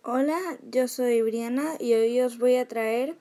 Hola, yo soy Briana y hoy os voy a traer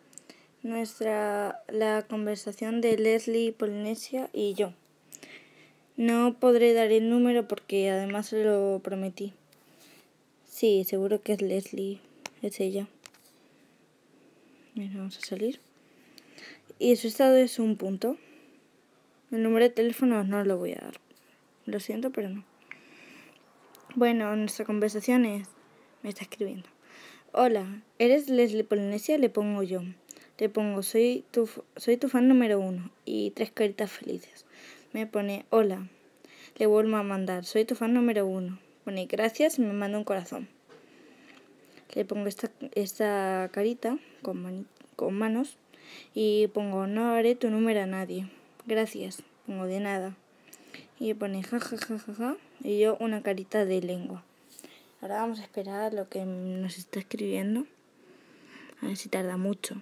la conversación de Leslie Polinesia y yo. No podré dar el número porque además se lo prometí. Sí, seguro que es Leslie, es ella. Mira, vamos a salir. Y su estado es un punto. El número de teléfono no lo voy a dar. Lo siento, pero no. Bueno, nuestra conversación es... Me está escribiendo. Hola, ¿eres Leslie Polinesia? Le pongo yo. Le pongo, soy tu fan número 1 y 3 caritas felices. Me pone, hola. Le vuelvo a mandar, soy tu fan número 1. Pone, gracias y me manda un corazón. Le pongo esta carita con manos y pongo, no haré tu número a nadie. Gracias. Pongo, de nada. Y pone, ja, y yo una carita de lengua. Ahora vamos a esperar a lo que nos está escribiendo. A ver si tarda mucho.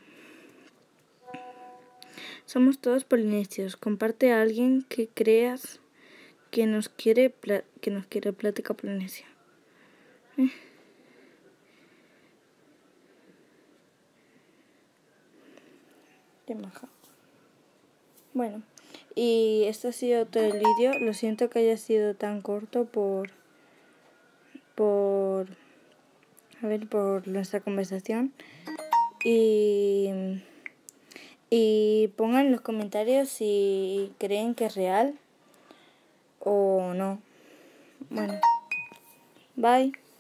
Somos todos polinesios. Comparte a alguien que creas que nos quiere plática polinesia. Qué maja. Bueno, y esto ha sido todo el vídeo. Lo siento que haya sido tan corto por nuestra conversación. Y pongan en los comentarios si creen que es real o no. Bueno, bye.